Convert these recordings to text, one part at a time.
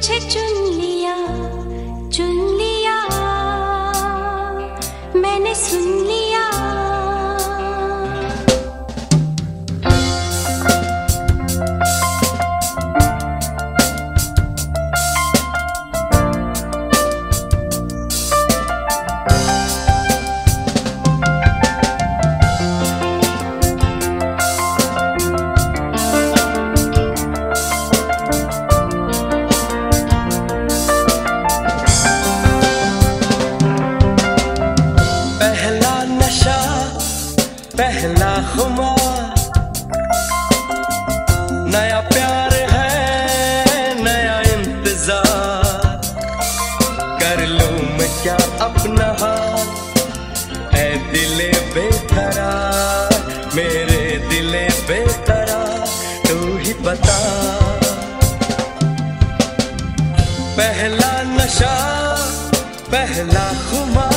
तुझे चुन लिया मैंने सुन लिया। पहला खुमार, नया प्यार है नया इंतजार, कर लूं मैं क्या अपना हाल, ऐ दिले बेकरार, मेरे दिले बेकरार, तू ही बता। पहला नशा पहला खुमार,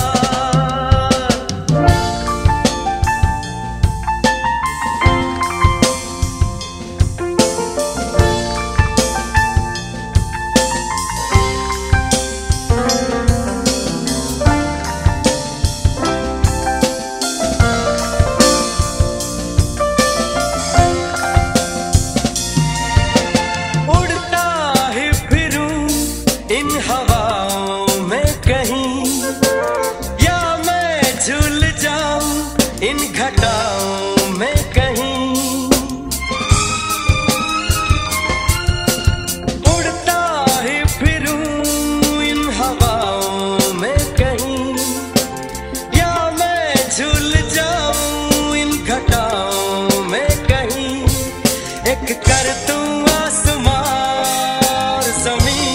इन हवाओं में कहीं, या मैं झूल जाऊं इन घटाओं में कहीं, उड़ता ही फिरूं इन हवाओं में कहीं, या मैं झूल जाऊं इन घटाओं में कहीं, एक कर दूं आसमां और ज़मीन,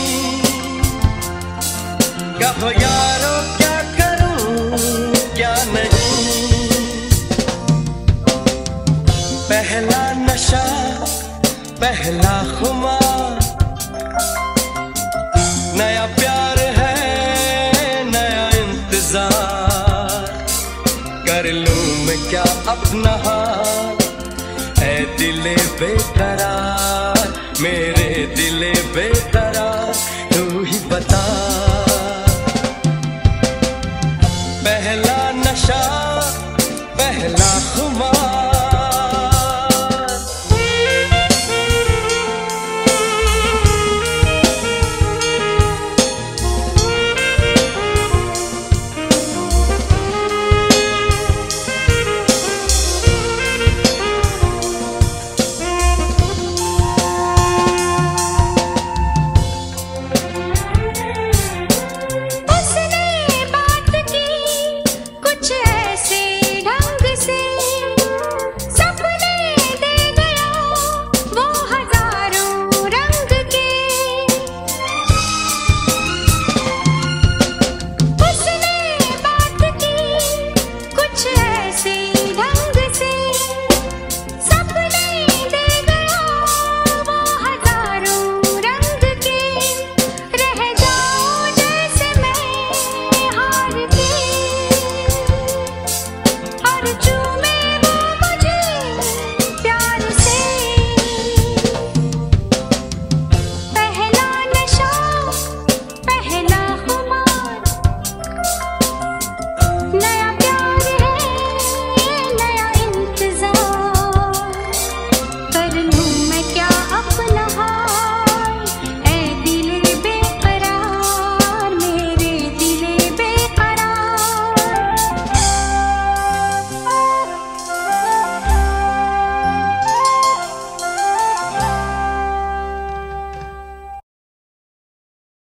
कहो यारो क्या करूं क्या नहीं। पहला नशा पहला खुमार, नया प्यार है नया इंतजार, कर लूं मैं क्या अपना हाल, ऐ दिले बेकरार, मेरे दिले बेकरार,